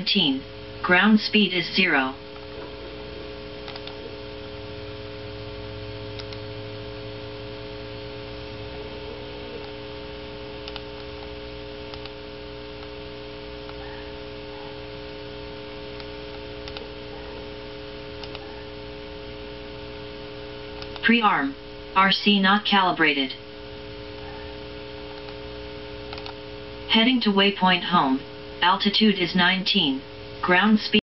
17. Ground speed is 0. Pre-arm. RC not calibrated. Heading to waypoint home. Altitude is 19. Ground speed